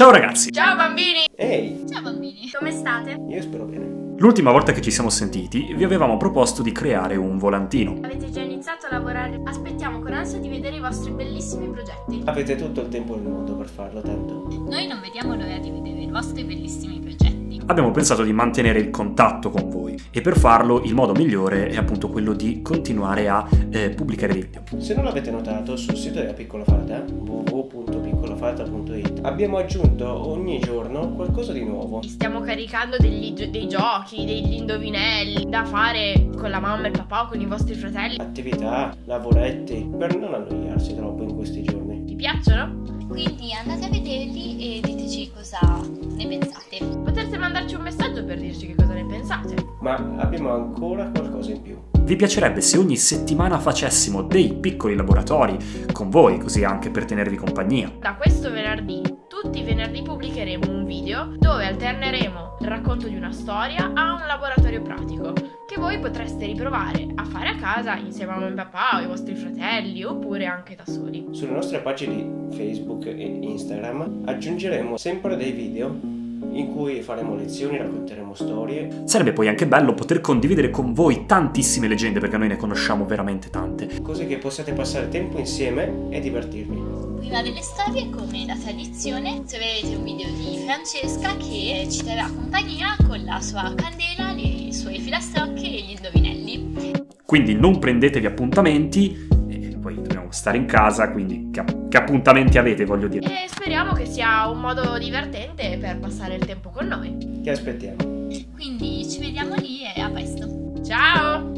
Ciao ragazzi! Ciao bambini! Ehi! Ciao bambini! Come state? Io spero bene. L'ultima volta che ci siamo sentiti vi avevamo proposto di creare un volantino. Avete già iniziato a lavorare? Aspettiamo con ansia di vedere i vostri bellissimi progetti. Avete tutto il tempo del mondo per farlo, tanto. Noi non vediamo l'ora di vedere i vostri bellissimi progetti. Abbiamo pensato di mantenere il contatto con voi e per farlo il modo migliore è appunto quello di continuare a pubblicare dei video. Se non l'avete notato, sul sito della Piccola Fata, www.piccolafata.it, abbiamo aggiunto ogni giorno qualcosa di nuovo. Stiamo caricando dei giochi, degli indovinelli da fare con la mamma e il papà o con i vostri fratelli. Attività, lavoretti, per non annoiarsi troppo in questi giorni. Vi piacciono? Quindi andate a vederli e diteci cosa ne pensate. Potreste mandarci un messaggio per dirci che cosa ne pensate. Ma abbiamo ancora qualcosa in più. Vi piacerebbe se ogni settimana facessimo dei piccoli laboratori con voi, così anche per tenervi compagnia? Da questo venerdì, tutti i venerdì pubblicheremo un video dove alterneremo il racconto di una storia a un laboratorio pratico che voi potreste riprovare a fare a casa insieme a mamma e papà o i vostri fratelli oppure anche da soli. Sulle nostre pagine Facebook e Instagram aggiungeremo sempre dei video in cui faremo lezioni, racconteremo storie. Sarebbe poi anche bello poter condividere con voi tantissime leggende, perché noi ne conosciamo veramente tante. Così che possiate passare tempo insieme e divertirvi. Prima delle storie, come da tradizione, troverete un video di Francesca che ci terrà compagnia con la sua candela, le sue filastrocche e gli indovinelli. Quindi non prendetevi appuntamenti, e poi dobbiamo stare in casa, quindi che appuntamenti avete, voglio dire. E speriamo che sia un modo divertente per passare il tempo con noi. Che aspettiamo? Quindi ci vediamo lì e a presto. Ciao!